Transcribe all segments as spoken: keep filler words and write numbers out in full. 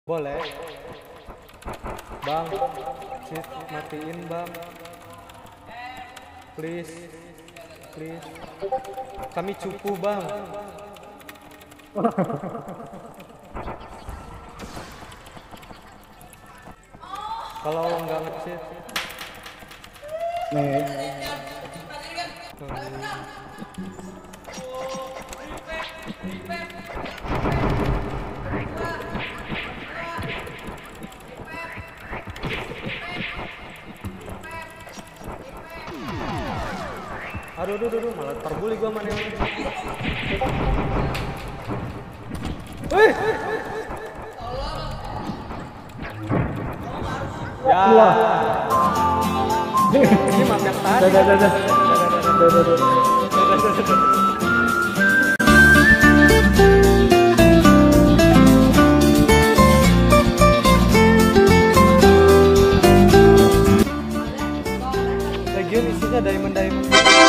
Boleh. Bang, cheat matiin bang. Please, please. Kami cupu bang. Kalau nggak nge-cheat. Nih. Aduh, aduh, aduh, malah terbuli gua mana ini. Wih! Ya. Ini map yang tadi. Dadah, dadah. Dadah, dadah. Legion isinya diamond diamond.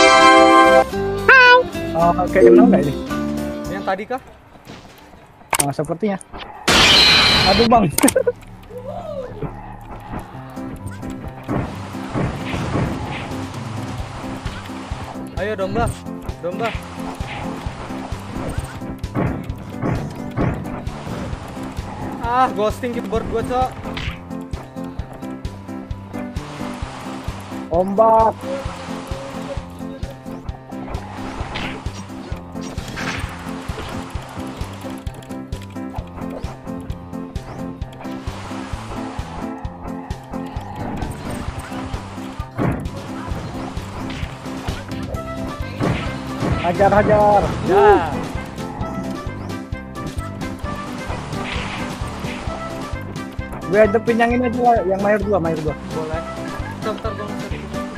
Oh, kayak kenal nggak ini? Yang tadi kah? Oh, sepertinya. Aduh bang. Ayo domba, domba. Ah, ghosting keyboard gua, Cok. Ombak. Hajar, hajar. Ya. Gue hadapin yang ini aja lah, yang mayor dua, mayor dua. Boleh. Bentar, bentar, gua nge-set.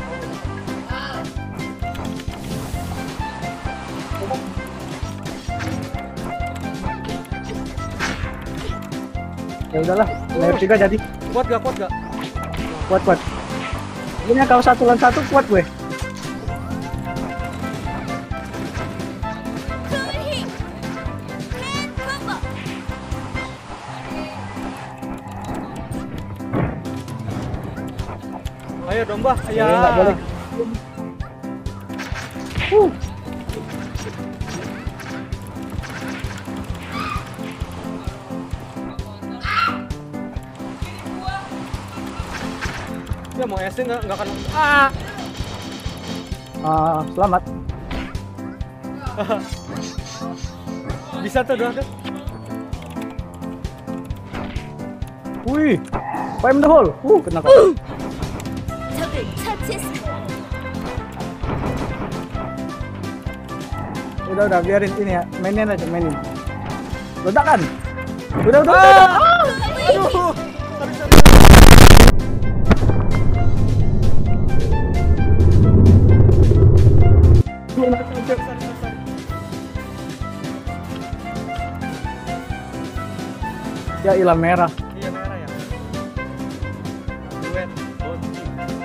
Ya udahlah, mayor tiga jadi. Kuat gak, kuat gak? Kuat, kuat. Ini kalau satu lawan satu kuat gue. Ayo domba, ya. Nggak boleh. Uh. Ya mau S nggak nggak akan. Ah. Uh, selamat. Bisa tuh doang tuh. Wih, Fire in the hole. Uh, kena kok. 적을 처치했습니다. Udah, udah, biarin ini ya. Mainin aja, mainin. Ledakan. Udah, udah, Ah! udah. Aduh. Sorry, sorry. Sorry, sorry, sorry. Ya ilah merah. Iya merah ya. Duet, boti.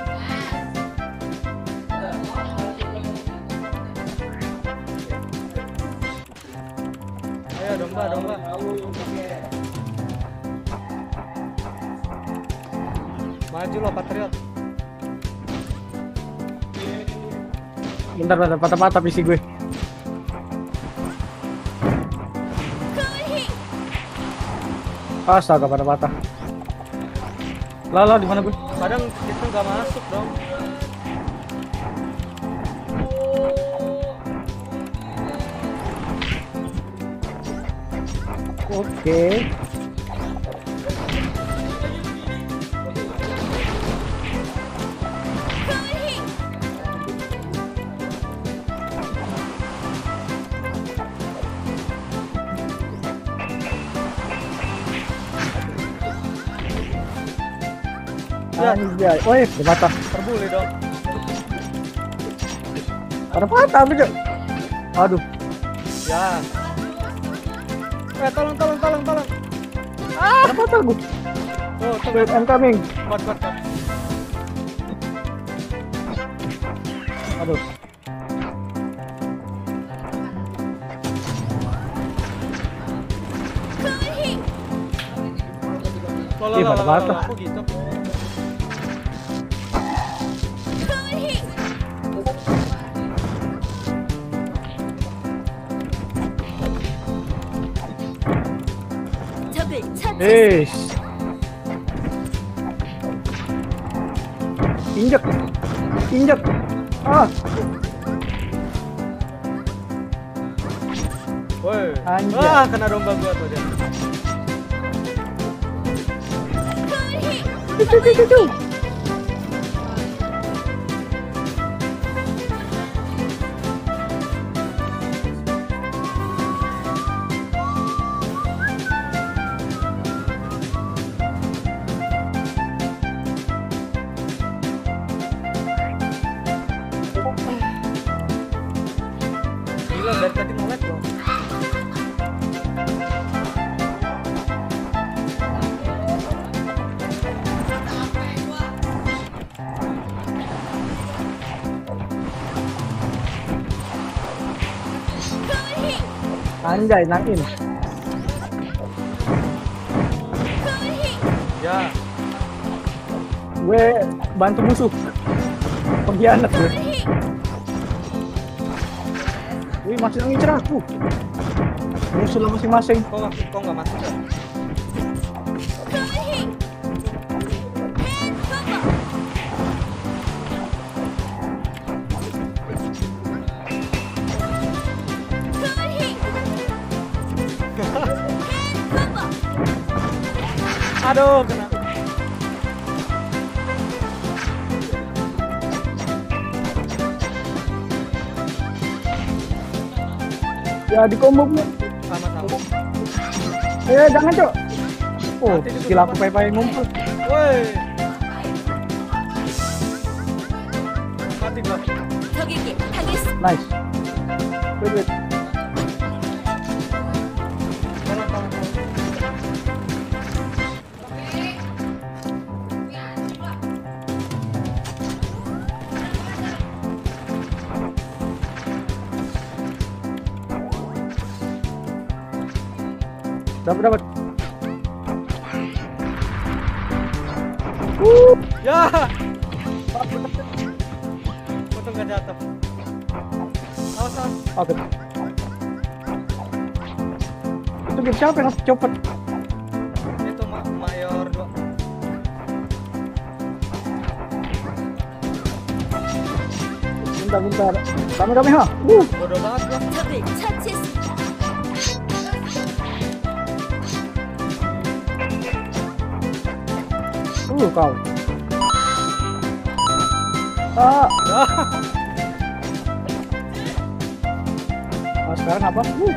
Ayo domba, domba. Maju lo Patriot. Bentar, ada patah-patah P C gue. Astaga, patah-patah. Lah, lah, di mana gue? Kadang itu nggak masuk dong. Oke. Ya. Anjay, woi, patah. Terbuli dong. Patah-patah, Bro. Aduh. Ya. Eh tolong, tolong, tolong, tolong. Patah-patah gue. Oh, tunggu. Wait, I'm coming. Kuat, kuat, kuat. Aduh. Loh, loh, Ih, loh, pada loh, patah. loh, kok gitu? 적을 처치했습니다. Eh, injek, injek. Ah, Woi. Anjay. Wah, kena domba gua tuh dia. Cucu, cucu, cucu. Gila, dari tadi nge-lag loh. Anjay, nangin. Ya, Gue bantu musuh. Pengkhianat gue. Wih, masih nangin cerahku. Musuh lah masing-masing. kok nggak kok nggak masuk ya? Aduh, kena. Ya, di combo gue. Sama-sama. Eh, jangan, Cok. Oh, Nanti ditutup skill aku pai-pai ngumpul. Woi. Mati gua. 적에게 당했습니다. Nice. Wait, wait. Tolong, tolong, tolong. Dapat, dapat. Uh, Ya. Untung nggak jatuh. Awas, awas. oke. Itu game siapa yang harus copot? Itu ma mayor dua. Bentar, bentar. Kami, kami, ha. Uh, Bodoh banget gua. 적을 처치했습니다. uh, kau. Ah, Ya. ah, sekarang apa? Uh.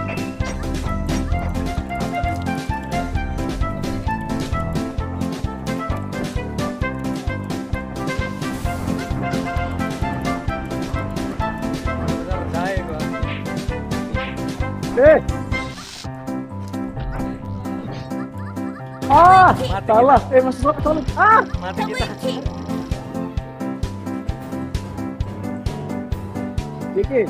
Bener, jahit gua. Eh. Ah, Mati salah. Eh, masih salah, salah. Ah, Mati kita. 더블킥. dikit.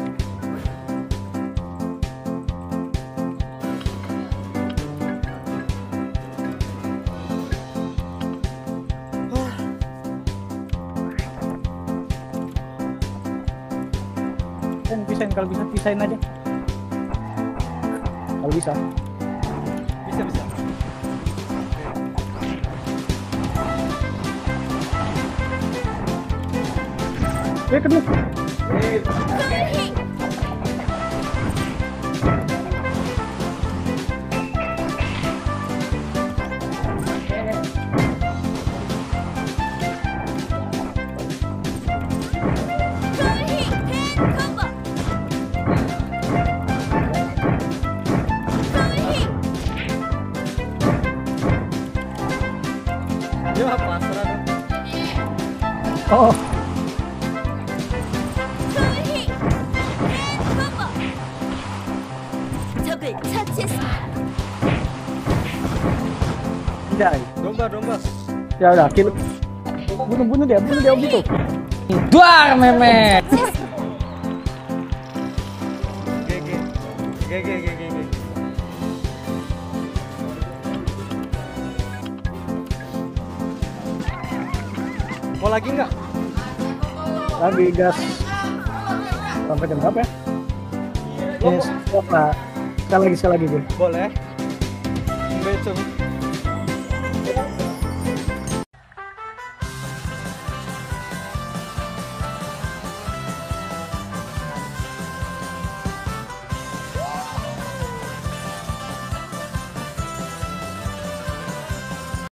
Pisahin, pisahin. Kalau bisa, pisahin aja. Kalau bisa. Bisa, bisa. Eh, kedua. Ya, pasrah dong. Oh, 적을 처치했습니다. anjay. Domba, domba. Ya udah, kill. Bunuh, bunuh dia, bunuh dia, gitu. Duar memet. G G. G G, G G, G. Mau lagi nggak? Lagi gas. Sampai jam berapa ya? Lo Yes, apa? Sekali lagi, sekali lagi gue. boleh. Besok